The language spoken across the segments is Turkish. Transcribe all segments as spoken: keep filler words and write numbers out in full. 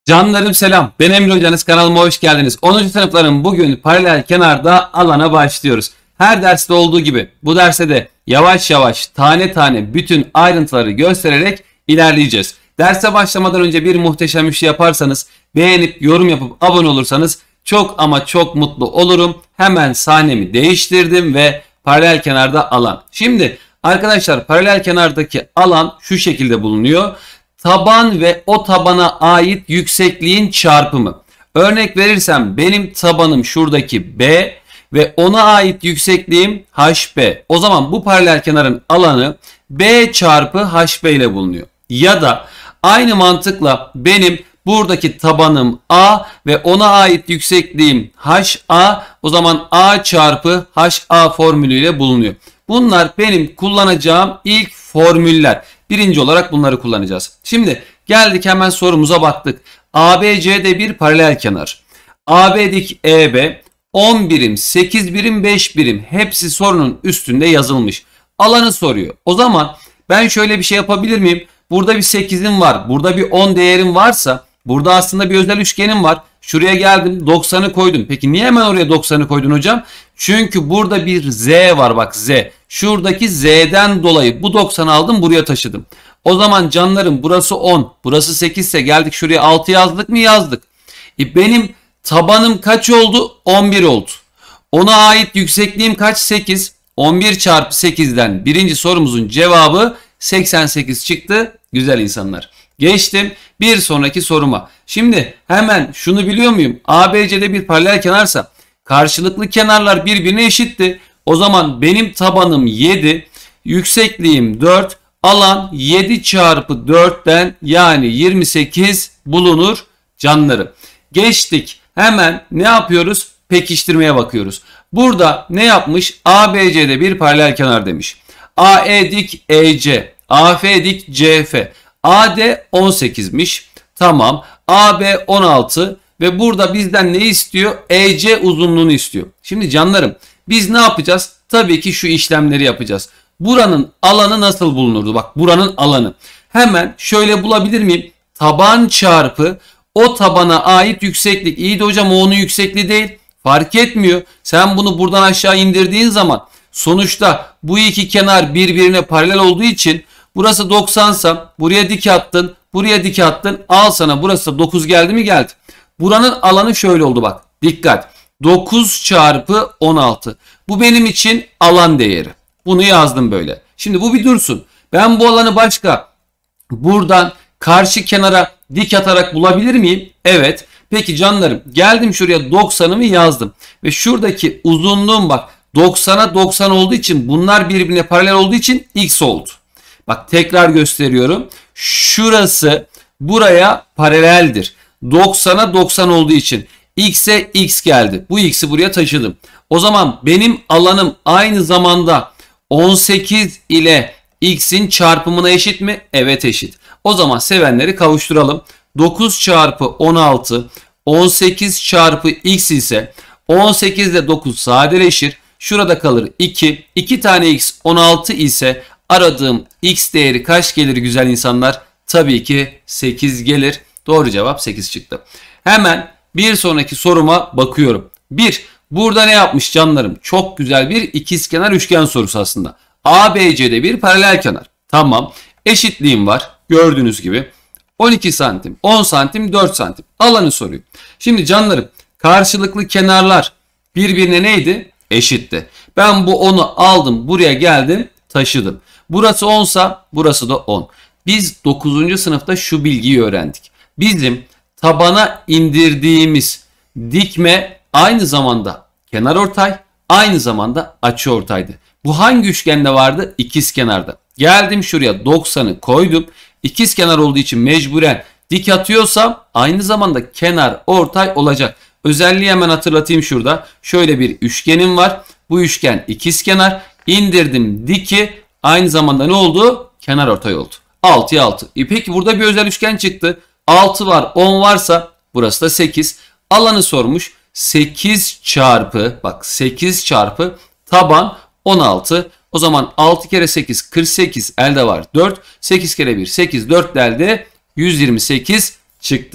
Canlarım selam. Ben Emre Hocanız, kanalıma hoş geldiniz. onuncu sınıfların bugün paralel kenarda alana başlıyoruz. Her derste olduğu gibi bu derste de yavaş yavaş tane tane bütün ayrıntıları göstererek ilerleyeceğiz. Derse başlamadan önce bir muhteşem iş yaparsanız, beğenip yorum yapıp abone olursanız çok ama çok mutlu olurum. Hemen sahnemi değiştirdim ve paralel kenarda alan. Şimdi arkadaşlar paralel kenardaki alan şu şekilde bulunuyor. Taban ve o tabana ait yüksekliğin çarpımı. Örnek verirsem benim tabanım şuradaki B ve ona ait yüksekliğim H B. O zaman bu paralel kenarın alanı B çarpı H B ile bulunuyor. Ya da aynı mantıkla benim buradaki tabanım A ve ona ait yüksekliğim H A. O zaman A çarpı H A formülüyle bulunuyor. Bunlar benim kullanacağım ilk formüller. Birinci olarak bunları kullanacağız. Şimdi geldik hemen sorumuza baktık. A B C'de bir paralel kenar. A B dik E B on birim, sekiz birim, beş birim hepsi sorunun üstünde yazılmış. Alanı soruyor. O zaman ben şöyle bir şey yapabilir miyim? Burada bir sekizim var. Burada bir on değerim varsa burada aslında bir özel üçgenim var. Şuraya geldim doksanı koydum. Peki niye hemen oraya doksanı koydun hocam? Çünkü burada bir Z var, bak Z. Şuradaki Z'den dolayı bu doksanı aldım buraya taşıdım. O zaman canlarım burası on, burası sekiz ise geldik şuraya altı yazdık mı? Yazdık. E benim tabanım kaç oldu? on bir oldu. Ona ait yüksekliğim kaç? sekiz. on bir çarpı sekizden birinci sorumuzun cevabı seksen sekiz çıktı. Güzel insanlar. Geçtim bir sonraki soruma. Şimdi hemen şunu biliyor muyum? A B C'de bir paralel kenarsa karşılıklı kenarlar birbirine eşitti. O zaman benim tabanım yedi, yüksekliğim dört, alan yedi çarpı dörtten yani yirmi sekiz bulunur canlarım. Geçtik. Hemen ne yapıyoruz? Pekiştirmeye bakıyoruz. Burada ne yapmış? A B C'de bir paralel kenar demiş. A E dik E C, A F dik C F. A D on sekizmiş. Tamam. A B on altı ve burada bizden ne istiyor? E C uzunluğunu istiyor. Şimdi canlarım biz ne yapacağız? Tabii ki şu işlemleri yapacağız. Buranın alanı nasıl bulunurdu? Bak buranın alanı. Hemen şöyle bulabilir miyim? Taban çarpı o tabana ait yükseklik. İyi de hocam o onun yüksekliği değil. Fark etmiyor. Sen bunu buradan aşağı indirdiğin zaman sonuçta bu iki kenar birbirine paralel olduğu için burası doksansa buraya dik attın, buraya dik attın. Al sana burası dokuz geldi mi? Geldi. Buranın alanı şöyle oldu bak. Dikkat. dokuz çarpı on altı. Bu benim için alan değeri. Bunu yazdım böyle. Şimdi bu bir dursun. Ben bu alanı başka buradan karşı kenara dik atarak bulabilir miyim? Evet. Peki canlarım geldim şuraya doksanımı yazdım. Ve şuradaki uzunluğum bak doksana doksan olduğu için bunlar birbirine paralel olduğu için x oldu. Bak tekrar gösteriyorum. Şurası buraya paraleldir. doksana doksan olduğu için x'e x geldi. Bu x'i buraya taşıdım. O zaman benim alanım aynı zamanda on sekiz ile x'in çarpımına eşit mi? Evet eşit. O zaman sevenleri kavuşturalım. dokuz çarpı on altı on sekiz çarpı x ise on sekiz ile dokuz sadeleşir. Şurada kalır iki. iki tane x on altı ise aradığım x değeri kaç gelir güzel insanlar? Tabii ki sekiz gelir. Doğru cevap sekiz çıktı. Hemen bir sonraki soruma bakıyorum. bir. Burada ne yapmış canlarım? Çok güzel bir ikizkenar üçgen sorusu aslında. A B C'de bir paralel kenar. Tamam. Eşitliğim var. Gördüğünüz gibi. on iki santim, on santim, dört santim. Alanı soruyor. Şimdi canlarım karşılıklı kenarlar birbirine neydi? Eşitti. Ben bu onu aldım. Buraya geldim. Taşıdım. Burası on sa burası da on. Biz dokuzuncu sınıfta şu bilgiyi öğrendik. Bizim tabana indirdiğimiz dikme aynı zamanda kenarortay, aynı zamanda açıortaydı. Bu hangi üçgende vardı? İkizkenarda. Geldim şuraya doksanı koydum. İkizkenar olduğu için mecburen dik atıyorsam aynı zamanda kenar ortay olacak. Özelliği hemen hatırlatayım şurada. Şöyle bir üçgenim var. Bu üçgen ikizkenar. İndirdim diki. Aynı zamanda ne oldu? Kenar ortay oldu. altıya altı. E peki burada bir özel üçgen çıktı. altı var, on varsa burası da sekiz. Alanı sormuş. sekiz çarpı bak sekiz çarpı taban on altı. O zaman altı kere sekiz kırk sekiz elde var dört. sekiz kere bir sekiz dört elde yüz yirmi sekiz çıktı.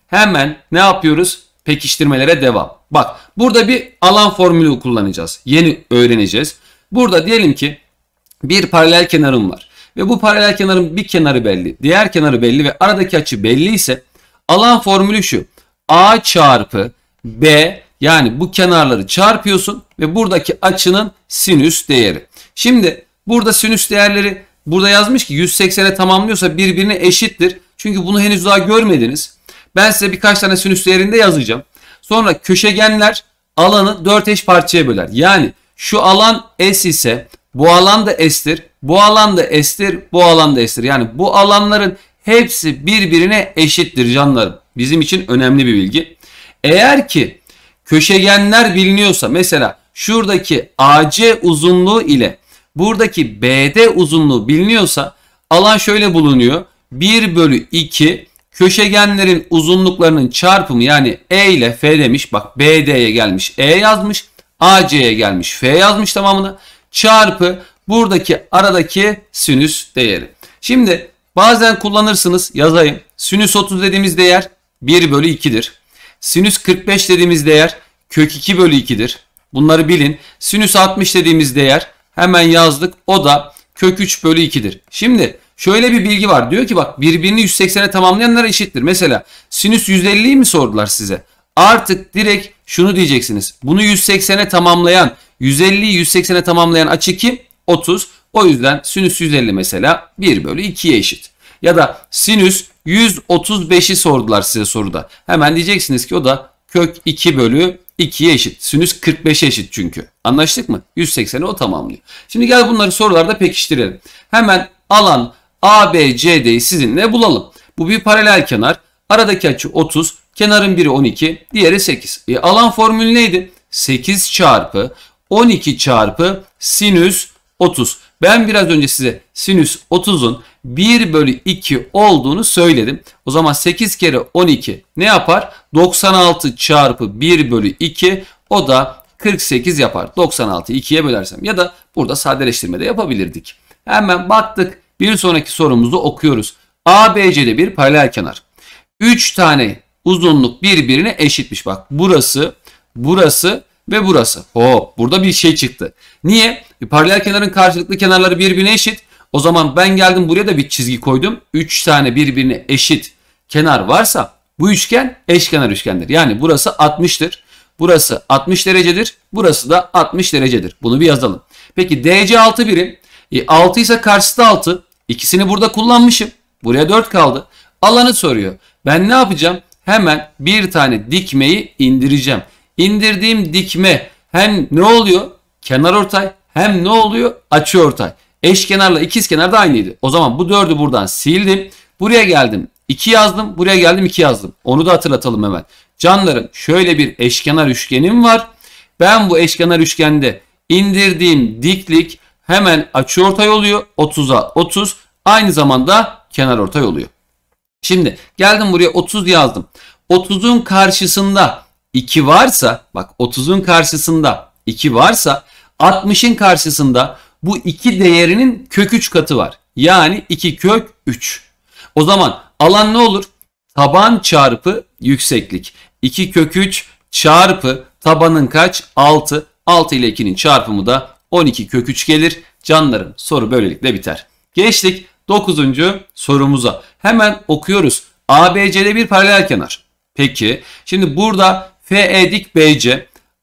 Hemen ne yapıyoruz? Pekiştirmelere devam. Bak burada bir alan formülü kullanacağız. Yeni öğreneceğiz. Burada diyelim ki bir paralel kenarım var. Ve bu paralel kenarın bir kenarı belli, diğer kenarı belli ve aradaki açı belli ise alan formülü şu. A çarpı B, yani bu kenarları çarpıyorsun ve buradaki açının sinüs değeri. Şimdi burada sinüs değerleri burada yazmış ki yüz seksene tamamlıyorsa birbirine eşittir. Çünkü bunu henüz daha görmediniz. Ben size birkaç tane sinüs değerini de yazacağım. Sonra köşegenler alanı dört eş parçaya böler. Yani şu alan S ise bu alan da S'tir, bu alan da S'tir, bu alan da S'tir. Yani bu alanların hepsi birbirine eşittir canlarım. Bizim için önemli bir bilgi. Eğer ki köşegenler biliniyorsa, mesela şuradaki A C uzunluğu ile buradaki B D uzunluğu biliniyorsa alan şöyle bulunuyor. bir bölü iki köşegenlerin uzunluklarının çarpımı, yani E ile F demiş. Bak B D'ye gelmiş E yazmış. A C'ye gelmiş F yazmış tamamını. Çarpı buradaki aradaki sinüs değeri. Şimdi bazen kullanırsınız, yazayım. Sinüs otuz dediğimiz değer bir bölü iki'dir. Sinüs kırk beş dediğimiz değer kök iki bölü iki'dir. Bunları bilin. Sinüs altmış dediğimiz değer hemen yazdık. O da kök üç bölü iki'dir. Şimdi şöyle bir bilgi var. Diyor ki bak birbirini yüz seksene tamamlayanlar eşittir. Mesela sinüs yüz elli'yi mi sordular size? Artık direkt şunu diyeceksiniz. Bunu yüz seksene tamamlayan, yüz elli'yi yüz seksene tamamlayan açı kim? otuz. O yüzden sinüs yüz elli mesela bir bölü iki'ye eşit. Ya da sinüs yüz otuz beş'i sordular size soruda. Hemen diyeceksiniz ki o da kök iki bölü iki'ye eşit. Sinüs kırk beş'e eşit çünkü. Anlaştık mı? yüz sekseni o tamamlıyor. Şimdi gel bunları sorularda pekiştirelim. Hemen alan A B C D'yi sizinle bulalım. Bu bir paralel kenar. Aradaki açı otuz. Kenarın biri on iki. Diğeri sekiz. E, alan formülü neydi? sekiz çarpı on iki çarpı sinüs otuz. Ben biraz önce size sinüs otuz'un bir bölü iki olduğunu söyledim. O zaman sekiz kere on iki ne yapar? doksan altı çarpı bir bölü iki, o da kırk sekiz yapar. doksan altıyı iki'ye bölersem ya da burada sadeleştirme de yapabilirdik. Hemen baktık. Bir sonraki sorumuzu okuyoruz. A B C'de bir paralel kenar. üç tane uzunluk birbirine eşitmiş. Bak burası, burası ve burası. Hop, burada bir şey çıktı. Niye? Bir paralel kenarın karşılıklı kenarları birbirine eşit. O zaman ben geldim buraya da bir çizgi koydum. üç tane birbirine eşit kenar varsa bu üçgen eşkenar üçgendir. Yani burası altmış'tır. Burası altmış derecedir. Burası da altmış derecedir. Bunu bir yazalım. Peki D C altı birim. E, altı ise karşısı da altı. İkisini burada kullanmışım. Buraya dört kaldı. Alanı soruyor. Ben ne yapacağım? Hemen bir tane dikmeyi indireceğim. İndirdiğim dikme hem ne oluyor? Kenarortay, hem ne oluyor? Açıortay. Eşkenarla ikizkenar da aynıydı. O zaman bu dördü buradan sildim. Buraya geldim iki yazdım. Buraya geldim iki yazdım. Onu da hatırlatalım hemen. Canlarım, şöyle bir eşkenar üçgenim var. Ben bu eşkenar üçgende indirdiğim diklik hemen açıortay oluyor. otuz'a otuz. Aynı zamanda kenarortay oluyor. Şimdi geldim buraya otuz yazdım. otuz'un karşısında iki varsa, bak otuz'un karşısında iki varsa altmış'ın karşısında bu iki değerinin kök üç katı var. Yani iki kök üç. O zaman alan ne olur? Taban çarpı yükseklik. iki kök üç çarpı tabanın kaç? altı. altı ile iki'nin çarpımı da on iki kök üç gelir. Canlarım, soru böylelikle biter. Geçtik dokuzuncu sorumuza. Hemen okuyoruz. A B C'de bir paralel kenar. Peki şimdi burada F E dik B C,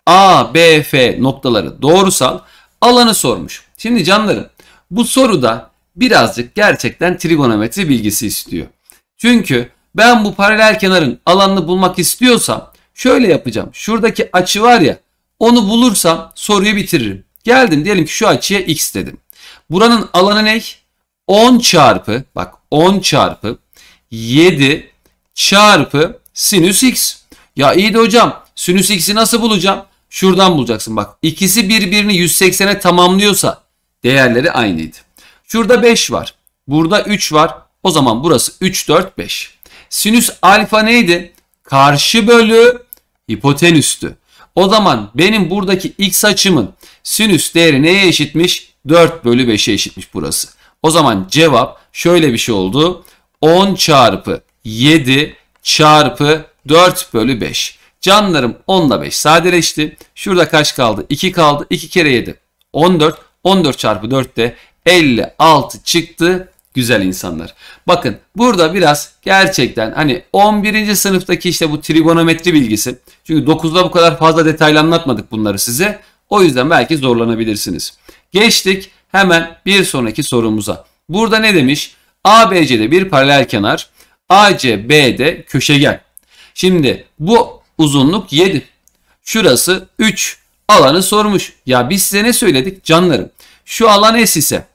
A B F noktaları doğrusal, alanı sormuş. Şimdi canlarım, bu soruda birazcık gerçekten trigonometri bilgisi istiyor. Çünkü ben bu paralel kenarın alanını bulmak istiyorsam şöyle yapacağım. Şuradaki açı var ya, onu bulursam soruyu bitiririm. Geldim diyelim ki şu açıya x dedim. Buranın alanı ne? on çarpı, bak on çarpı yedi çarpı sinüs x. Ya iyi de hocam, sinüs x'i nasıl bulacağım? Şuradan bulacaksın bak. İkisi birbirini yüz seksene tamamlıyorsa değerleri aynıydı. Şurada beş var. Burada üç var. O zaman burası üç, dört, beş. Sinüs alfa neydi? Karşı bölü hipotenüstü. O zaman benim buradaki x açımın sinüs değeri neye eşitmiş? dört bölü beş'e eşitmiş burası. O zaman cevap şöyle bir şey oldu. on çarpı yedi çarpı dört bölü beş. Canlarım on ile beş sadeleşti. Şurada kaç kaldı? iki kaldı. iki kere yedi. on dört. on dört çarpı dört de elli altı çıktı. Güzel insanlar. Bakın burada biraz gerçekten hani on birinci sınıftaki işte bu trigonometri bilgisi. Çünkü dokuzda bu kadar fazla detaylı anlatmadık bunları size. O yüzden belki zorlanabilirsiniz. Geçtik hemen bir sonraki sorumuza. Burada ne demiş? A B C'de bir paralel kenar. A C B'de köşegen. Şimdi bu uzunluk yedi. Şurası üç. Alanı sormuş. Ya biz size ne söyledik canlarım? Şu alan S ise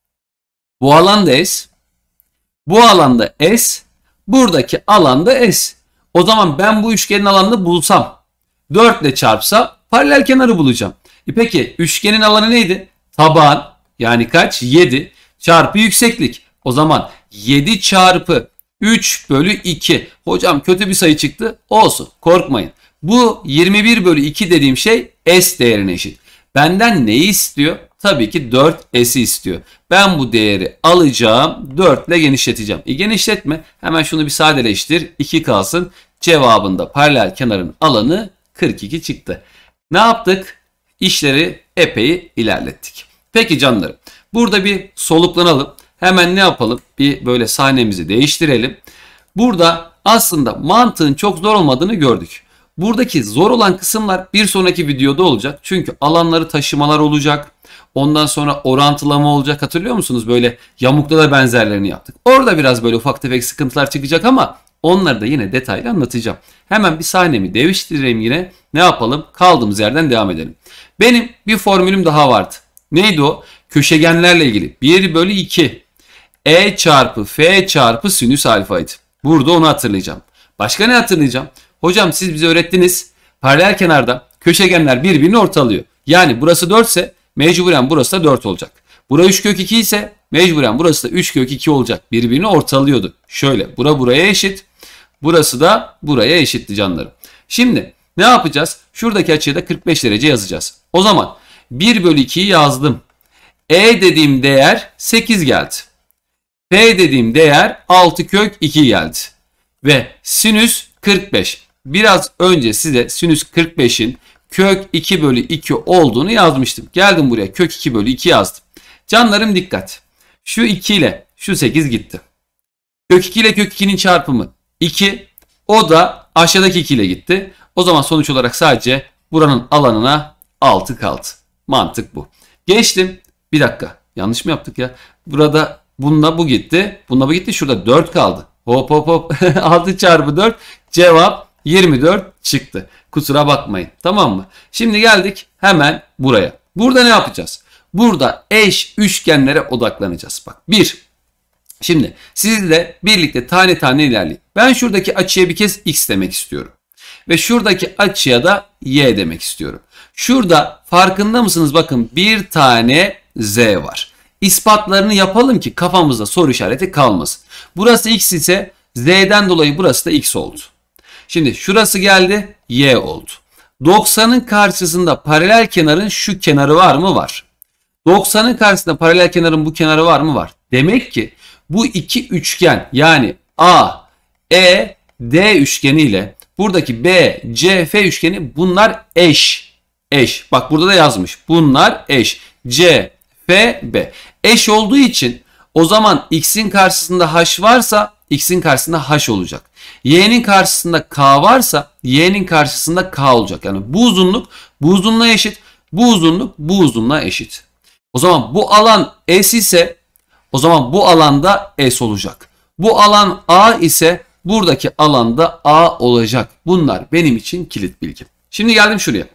bu alan da S. Bu alanda S. Buradaki alanda S. O zaman ben bu üçgenin alanını bulsam dört ile çarpsam paralel kenarı bulacağım. E peki üçgenin alanı neydi? Taban yani kaç? yedi çarpı yükseklik. O zaman yedi çarpı üç bölü iki. Hocam kötü bir sayı çıktı. Olsun korkmayın. Bu yirmi bir bölü iki dediğim şey S değerine eşit. Benden neyi istiyor? Tabii ki dört S'i istiyor. Ben bu değeri alacağım. dört ile genişleteceğim. E genişletme. Hemen şunu bir sadeleştir. iki kalsın. Cevabında paralel kenarın alanı kırk iki çıktı. Ne yaptık? İşleri epey ilerlettik. Peki canlarım. Burada bir soluklanalım. Hemen ne yapalım? Bir böyle sahnemizi değiştirelim. Burada aslında mantığın çok zor olmadığını gördük. Buradaki zor olan kısımlar bir sonraki videoda olacak. Çünkü alanları taşımalar olacak. Ondan sonra orantılama olacak. Hatırlıyor musunuz? Böyle yamukta da benzerlerini yaptık. Orada biraz böyle ufak tefek sıkıntılar çıkacak ama onları da yine detaylı anlatacağım. Hemen bir sahnemi değiştireyim yine. Ne yapalım? Kaldığımız yerden devam edelim. Benim bir formülüm daha vardı. Neydi o? Köşegenlerle ilgili. bir bölü iki. E çarpı F çarpı sinüs alfaydı. Burada onu hatırlayacağım. Başka ne hatırlayacağım? Hocam siz bize öğrettiniz. Paralel kenarda köşegenler birbirini ortalıyor. Yani burası dört ise mecburen burası da dört olacak. Burası üç kök iki ise mecburen burası da üç kök iki olacak. Birbirini ortalıyordu. Şöyle bura buraya eşit. Burası da buraya eşitti canlarım. Şimdi ne yapacağız? Şuradaki açıya da kırk beş derece yazacağız. O zaman bir bölü ikiyi yazdım. E dediğim değer sekiz geldi. F dediğim değer altı kök iki geldi. Ve sinüs kırk beş. Biraz önce size sinüs kırk beşin kök iki bölü iki olduğunu yazmıştım. Geldim buraya kök iki bölü iki yazdım. Canlarım dikkat. Şu iki ile şu sekiz gitti. Kök iki ile kök ikinin çarpımı iki. O da aşağıdaki iki ile gitti. O zaman sonuç olarak sadece buranın alanına altı kaldı. Mantık bu. Geçtim. Bir dakika. Yanlış mı yaptık ya? Burada bununla bu gitti. Bununla bu gitti. Şurada dört kaldı. Hop hop hop. altı çarpı dört. Cevap yirmi dört çıktı. Kusura bakmayın. Tamam mı? Şimdi geldik hemen buraya. Burada ne yapacağız? Burada eş üçgenlere odaklanacağız. Bak bir. Şimdi sizle birlikte tane tane ilerleyin. Ben şuradaki açıya bir kez x demek istiyorum. Ve şuradaki açıya da y demek istiyorum. Şurada farkında mısınız? Bakın bir tane z var. İspatlarını yapalım ki kafamızda soru işareti kalmasın. Burası x ise z'den dolayı burası da x oldu. Şimdi şurası geldi y oldu. doksanın karşısında paralel kenarın şu kenarı var mı? Var. doksanın karşısında paralel kenarın bu kenarı var mı? Var. Demek ki bu iki üçgen yani A, E, D üçgeni ile buradaki B, C, F üçgeni bunlar eş. Eş. Bak burada da yazmış. Bunlar eş. C, F, B. Eş olduğu için o zaman x'in karşısında h varsa x'in karşısında h olacak. Y'nin karşısında k varsa y'nin karşısında k olacak. Yani bu uzunluk bu uzunluğa eşit. Bu uzunluk bu uzunluğa eşit. O zaman bu alan S ise o zaman bu alanda S olacak. Bu alan A ise buradaki alanda A olacak. Bunlar benim için kilit bilgi. Şimdi geldim şuraya.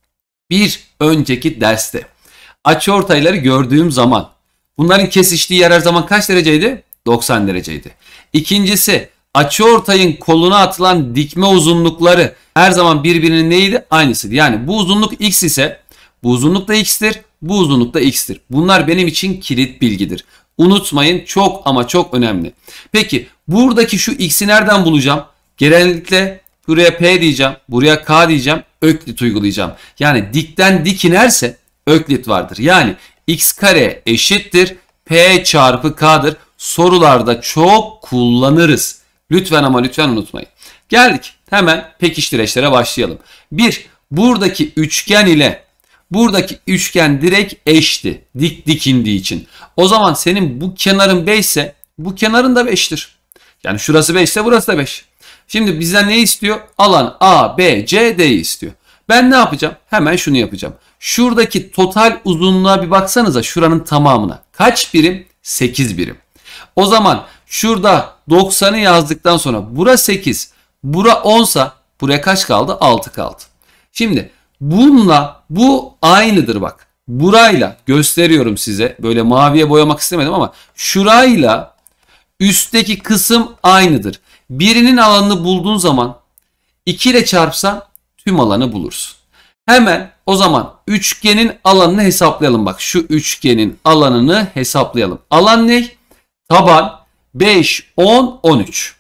Bir önceki derste açıortayları gördüğüm zaman bunların kesiştiği yer her zaman kaç dereceydi? doksan dereceydi. İkincisi açıortayın koluna atılan dikme uzunlukları her zaman birbirinin neydi? Aynısıydı. Yani bu uzunluk x ise bu uzunluk da x'tir. Bu uzunluk da x'tir. Bunlar benim için kilit bilgidir. Unutmayın, çok ama çok önemli. Peki buradaki şu x'i nereden bulacağım? Genellikle buraya p diyeceğim. Buraya k diyeceğim. Öklit uygulayacağım. Yani dikten dik inerse öklit vardır. Yani x kare eşittir p çarpı k'dır. Sorularda çok kullanırız. Lütfen ama lütfen unutmayın. Geldik. Hemen pekiştireçlere başlayalım. bir. Buradaki üçgen ile buradaki üçgen direkt eşti. Dik dik indiği için. O zaman senin bu kenarın beş ise bu kenarın da beştir. Yani şurası beş ise burası da beş. Şimdi bizden ne istiyor? Alan A, B, C, D'yi istiyor. Ben ne yapacağım? Hemen şunu yapacağım. Şuradaki total uzunluğa bir baksanıza, şuranın tamamına. Kaç birim? sekiz birim. O zaman şurada doksanı yazdıktan sonra bura sekiz, bura on ise buraya kaç kaldı? altı kaldı. Şimdi bununla bu aynıdır bak. Burayla gösteriyorum size. Böyle maviye boyamak istemedim ama şurayla üstteki kısım aynıdır. Birinin alanını bulduğun zaman iki ile çarpsan tüm alanı bulursun. Hemen o zaman üçgenin alanını hesaplayalım. Bak şu üçgenin alanını hesaplayalım. Alan ne? Taban beş, on, on üç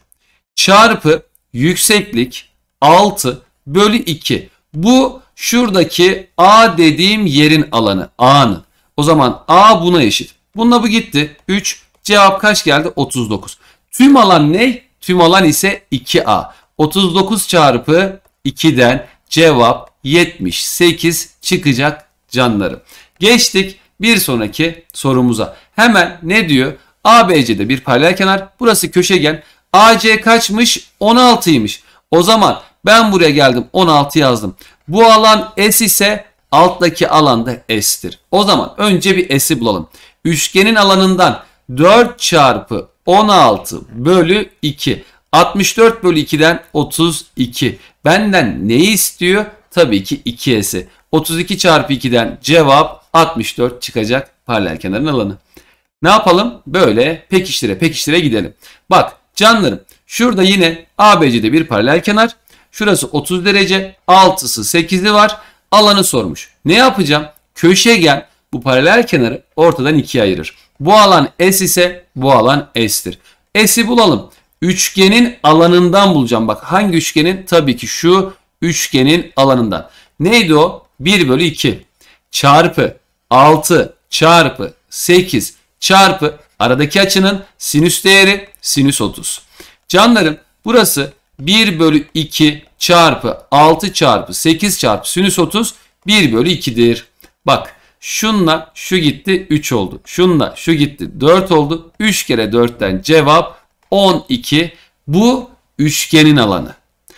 çarpı yükseklik altı bölü iki. Bu şuradaki A dediğim yerin alanı. A'nın. O zaman A buna eşit. Bununla bu gitti. üç. Cevap kaç geldi? otuz dokuz. Tüm alan ne? Tüm alan ise iki A. otuz dokuz çarpı iki'den cevap yetmiş sekiz çıkacak canlarım. Geçtik bir sonraki sorumuza. Hemen ne diyor? A B C'de bir paralel kenar. Burası köşegen. A C kaçmış? on altıymış. O zaman ben buraya geldim, on altı yazdım. Bu alan S ise alttaki alan da S'tir. O zaman önce bir S'i bulalım. Üçgenin alanından dört çarpı on altı bölü iki. altmış dört bölü iki'den otuz iki. Benden neyi istiyor? Tabii ki iki S'i. otuz iki çarpı iki'den cevap altmış dört çıkacak paralel kenarın alanı. Ne yapalım? Böyle pekiştire pekiştire gidelim. Bak canlarım, şurada yine A B C'de bir paralel kenar. Şurası otuz derece, altısı sekizi var. Alanı sormuş. Ne yapacağım? Köşegen bu paralel kenarı ortadan ikiye ayırır. Bu alan S ise bu alan S'tir. S'i bulalım. Üçgenin alanından bulacağım. Bak hangi üçgenin? Tabii ki şu üçgenin alanından. Neydi o? bir bölü iki çarpı altı çarpı sekiz çarpı aradaki açının sinüs değeri sinüs otuz. Canlarım burası bir bölü iki çarpı altı çarpı sekiz çarpı sinüs otuz bir bölü iki'dir. Bak şunla şu gitti üç oldu. Şunla şu gitti dört oldu. üç kere dört'ten cevap on iki. Bu üçgenin alanı.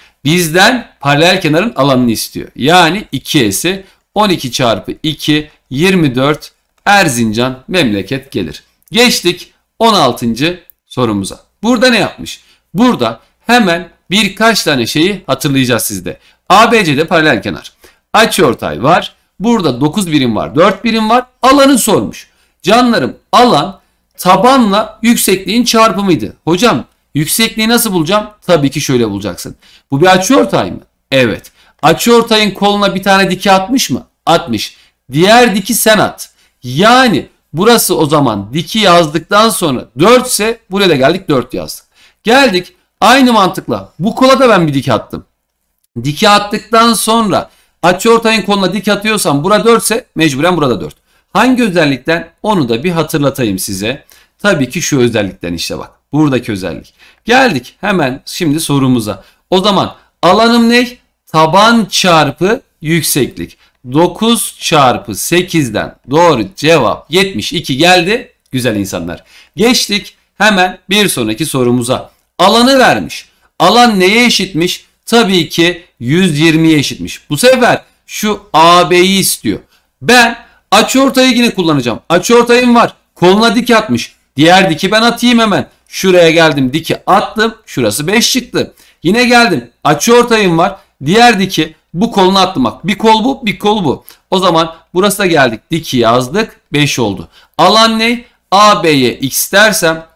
Bizden paralel kenarın alanını istiyor. Yani iki S'i. on iki çarpı iki yirmi dört. Erzincan memleket gelir. Geçtik on altıncı sorumuza. Burada ne yapmış? Burada hemen birkaç tane şeyi hatırlayacağız sizde. A B C'de paralel kenar. Açıortay var. Burada dokuz birim var, dört birim var. Alanı sormuş. Canlarım alan tabanla yüksekliğin çarpımıydı. Hocam yüksekliği nasıl bulacağım? Tabii ki şöyle bulacaksın. Bu bir açıortay mı? Evet. Açıortayın koluna bir tane diki atmış mı? Atmış. Diğer diki sen at. Yani burası o zaman diki yazdıktan sonra dört ise buraya da geldik dört yazdık. Geldik aynı mantıkla bu kola da ben bir diki attım. Diki attıktan sonra açıortayın koluna dik atıyorsam bura dört ise mecburen burada dört. Hangi özellikten? Onu da bir hatırlatayım size. Tabii ki şu özellikten işte bak. Buradaki özellik. Geldik hemen şimdi sorumuza. O zaman alanım ne? Taban çarpı yükseklik. dokuz çarpı sekiz'den doğru cevap yetmiş iki geldi. Güzel insanlar. Geçtik hemen bir sonraki sorumuza. Alanı vermiş. Alan neye eşitmiş? Tabii ki yüz yirmi'ye eşitmiş. Bu sefer şu A B'yi istiyor. Ben açıortayı yine kullanacağım. Açıortayım var. Koluna dik atmış. Diğer diki ben atayım hemen. Şuraya geldim diki attım. Şurası beş çıktı. Yine geldim. Açıortayım var. Diğer diki bu koluna attım bak. Bir kol bu, bir kol bu. O zaman burası da geldik. Diki yazdık. beş oldu. Alan ne? A B'ye x dersem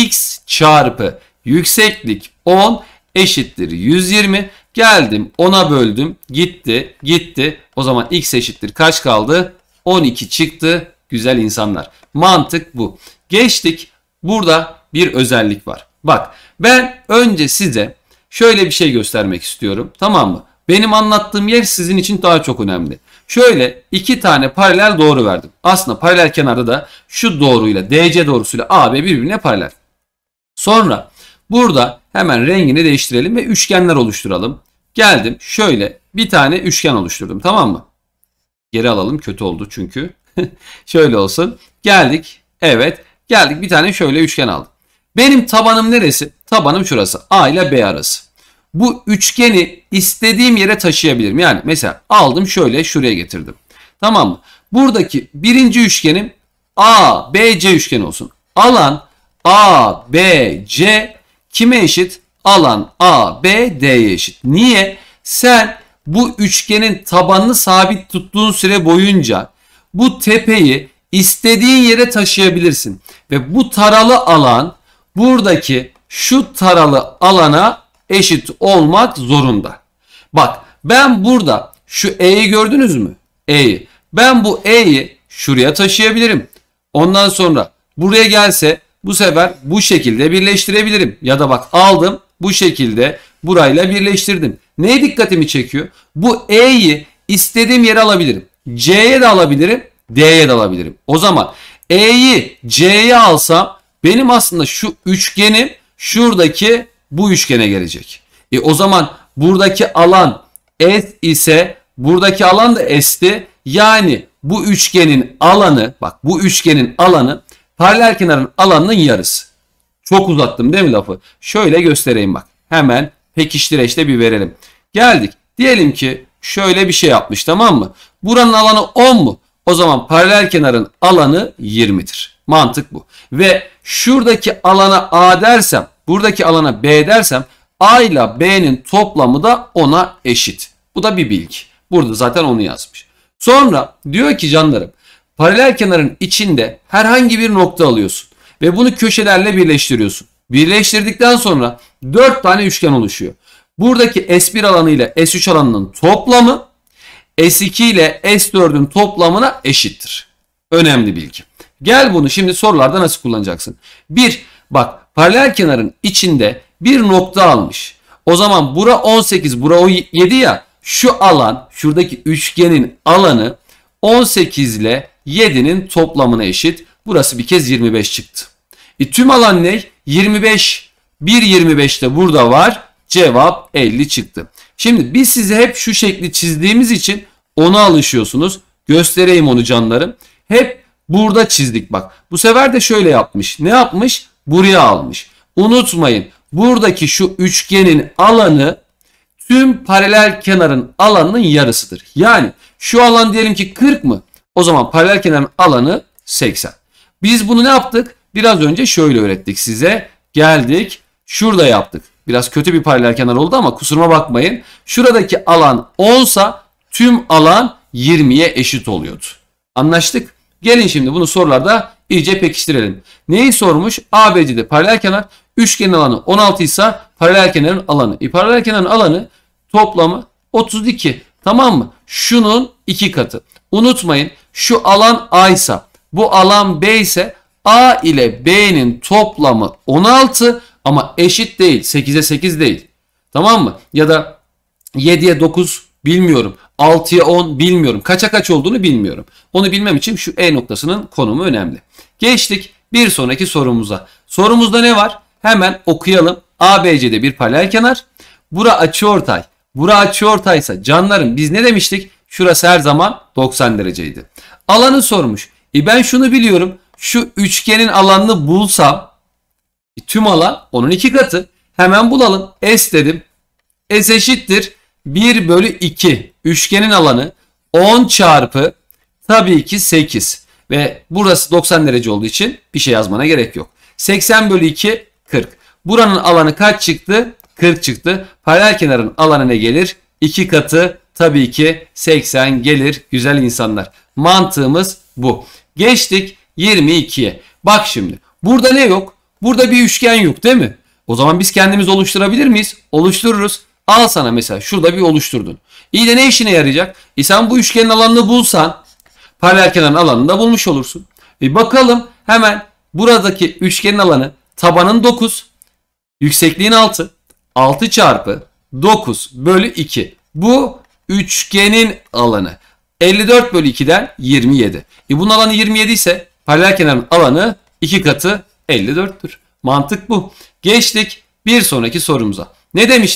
x çarpı yükseklik on eşittir yüz yirmi. Geldim ona böldüm. Gitti, gitti. O zaman x eşittir kaç kaldı? on iki çıktı. Güzel insanlar. Mantık bu. Geçtik. Burada bir özellik var. Bak ben önce size şöyle bir şey göstermek istiyorum. Tamam mı? Benim anlattığım yer sizin için daha çok önemli. Şöyle iki tane paralel doğru verdim. Aslında paralel kenarda da şu doğruyla D C doğrusuyla A B birbirine paralel. Sonra burada hemen rengini değiştirelim ve üçgenler oluşturalım. Geldim şöyle bir tane üçgen oluşturdum, tamam mı? Geri alalım, kötü oldu çünkü. Şöyle olsun. Geldik. Evet. Geldik bir tane şöyle üçgen aldım. Benim tabanım neresi? Tabanım şurası. A ile B arası. Bu üçgeni istediğim yere taşıyabilirim. Yani mesela aldım şöyle şuraya getirdim. Tamam mı? Buradaki birinci üçgenim A B C üçgeni olsun. Alan A B C kime eşit? Alan A B D'ye eşit. Niye? Sen bu üçgenin tabanını sabit tuttuğun süre boyunca bu tepeyi istediğin yere taşıyabilirsin. Ve bu taralı alan buradaki şu taralı alana eşit olmak zorunda. Bak ben burada şu E'yi gördünüz mü? E'yi. Ben bu E'yi şuraya taşıyabilirim. Ondan sonra buraya gelse bu sefer bu şekilde birleştirebilirim. Ya da bak aldım bu şekilde burayla birleştirdim. Neye dikkatimi çekiyor? Bu E'yi istediğim yere alabilirim. C'ye de alabilirim. D'ye de alabilirim. O zaman E'yi C'ye alsam benim aslında şu üçgenim şuradaki bu üçgene gelecek. E o zaman buradaki alan S ise buradaki alan da S'ti. Yani bu üçgenin alanı, bak bu üçgenin alanı paralel kenarın alanının yarısı. Çok uzattım değil mi lafı? Şöyle göstereyim bak. Hemen pekiştireçte bir verelim. Geldik. Diyelim ki şöyle bir şey yapmış, tamam mı? Buranın alanı on mu? O zaman paralel kenarın alanı yirmidir. Mantık bu. Ve şuradaki alana A dersem, buradaki alana B dersem A ile B'nin toplamı da ona eşit. Bu da bir bilgi. Burada zaten onu yazmış. Sonra diyor ki canlarım, paralel kenarın içinde herhangi bir nokta alıyorsun ve bunu köşelerle birleştiriyorsun. Birleştirdikten sonra dört tane üçgen oluşuyor. Buradaki S bir alanı ile S üç alanının toplamı S iki ile S dördün toplamına eşittir. Önemli bilgi. Gel bunu şimdi sorularda nasıl kullanacaksın? bir. Bak paralel kenarın içinde bir nokta almış. O zaman bura on sekiz, bura yedi ya. Şu alan, şuradaki üçgenin alanı on sekiz ile yedinin toplamına eşit. Burası bir kez yirmi beş çıktı. E, tüm alan ne? yirmi beş. bir yirmi beş de burada var. Cevap elli çıktı. Şimdi biz size hep şu şekli çizdiğimiz için ona alışıyorsunuz. Göstereyim onu canlarım. Hep burada çizdik bak. Bu sefer de şöyle yapmış. Ne yapmış? Buraya almış. Unutmayın. Buradaki şu üçgenin alanı tüm paralel kenarın alanının yarısıdır. Yani şu alan diyelim ki kırk mı? O zaman paralel kenarın alanı seksen. Biz bunu ne yaptık? Biraz önce şöyle öğrettik size. Geldik. Şurada yaptık. Biraz kötü bir paralel kenar oldu ama kusuruma bakmayın. Şuradaki alan on sa tüm alan yirmiye eşit oluyordu. Anlaştık? Gelin şimdi bunu sorularda iyice pekiştirelim. Neyi sormuş? A B C'de paralel kenar. Üçgenin alanı on altı ise paralel kenarın alanı. E, paralel kenarın alanı toplamı otuz iki. Tamam mı? Şunun iki katı. Unutmayın şu alan A ise bu alan B ise A ile B'nin toplamı on altı ama eşit değil. sekize sekiz değil. Tamam mı? Ya da yediye dokuz bilmiyorum. altıya on bilmiyorum. Kaça kaç olduğunu bilmiyorum. Onu bilmem için şu E noktasının konumu önemli. Geçtik bir sonraki sorumuza. Sorumuzda ne var? Hemen okuyalım. A B C'de bir paralel kenar. Bura açıortay. Bura açıortaysa canlarım biz ne demiştik? Şurası her zaman doksan dereceydi. Alanı sormuş. E ben şunu biliyorum. Şu üçgenin alanını bulsam e tüm alan onun iki katı. Hemen bulalım. S dedim. S eşittir bir bölü iki. Üçgenin alanı on çarpı tabii ki sekiz. Ve burası doksan derece olduğu için bir şey yazmana gerek yok. seksen bölü iki kırk. Buranın alanı kaç çıktı? kırk çıktı. Paralel kenarın alanı ne gelir? iki katı tabii ki seksen gelir güzel insanlar. Mantığımız bu. Geçtik yirmi ikiye. Bak şimdi burada ne yok? Burada bir üçgen yok değil mi? O zaman biz kendimiz oluşturabilir miyiz? Oluştururuz. Al sana mesela şurada bir oluşturdun. İyi de ne işine yarayacak? E sen bu üçgenin alanını bulsan paralel kenarın alanını da bulmuş olursun. E bakalım hemen buradaki üçgenin alanı tabanın dokuz, yüksekliğin altı. altı çarpı dokuz bölü iki. Bu üçgenin alanı. elli dört bölü ikiden yirmi yedi. E bunun alanı yirmi yedi ise paralel kenarın alanı iki katı elli dörttür. Mantık bu. Geçtik bir sonraki sorumuza. Ne demiştik?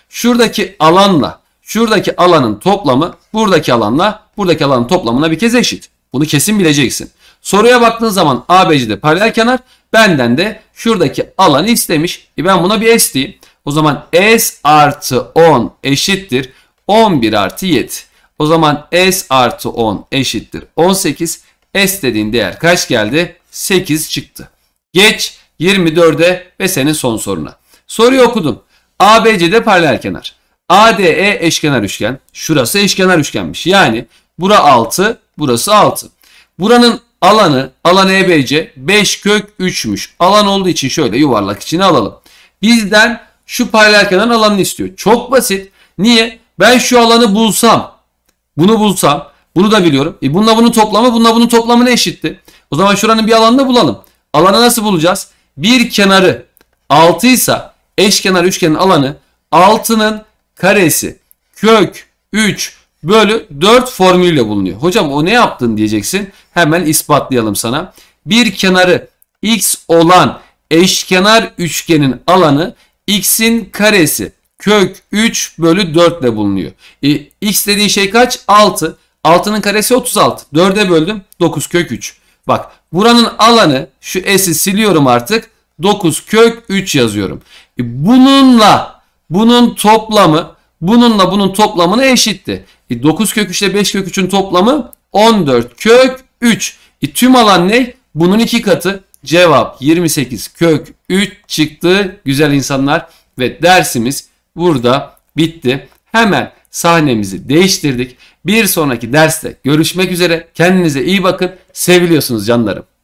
Şuradaki alanla şuradaki alanın toplamı buradaki alanla buradaki alanın toplamına bir kez eşit. Bunu kesin bileceksin. Soruya baktığın zaman A B C'de paralel kenar, benden de şuradaki alanı istemiş. E ben buna bir S diyeyim. O zaman S artı on eşittir on bir artı yedi. O zaman S artı on eşittir on sekiz. S dediğin değer kaç geldi? sekiz çıktı. Geç yirmi dörde ve senin son soruna. Soruyu okudum. A B C'de paralel kenar. A D E eşkenar üçgen. Şurası eşkenar üçgenmiş. Yani bura altı, burası altı. Buranın alanı, alan E B C beş kök üçmüş. Alan olduğu için şöyle yuvarlak içine alalım. Bizden şu paralel kenarın alanını istiyor. Çok basit. Niye? Ben şu alanı bulsam, bunu bulsam, bunu da biliyorum. E bununla bunun toplamı, bununla bunun toplamına eşitti. O zaman şuranın bir alanını bulalım. Alanı nasıl bulacağız? Bir kenarı altı ise eşkenar üçgenin alanı altının karesi kök üç bölü dört formülüyle bulunuyor. Hocam o ne yaptın diyeceksin. Hemen ispatlayalım sana. Bir kenarı x olan eşkenar üçgenin alanı x'in karesi kök üç bölü dört ile bulunuyor. E, x dediğin şey kaç? altı. altının karesi otuz altı. dörde böldüm. dokuz kök üç. Bak buranın alanı şu s'i siliyorum artık. dokuz kök üç yazıyorum. E, bununla bunun toplamı bununla bunun toplamına eşitti. E, dokuz kök üç ile beş kök üçün toplamı on dört kök üç. E, tüm alan ne? Bunun iki katı. Cevap yirmi sekiz kök üç çıktı güzel insanlar. Ve dersimiz burada bitti. Hemen sahnemizi değiştirdik. Bir sonraki derste görüşmek üzere. Kendinize iyi bakın. Seviliyorsunuz canlarım.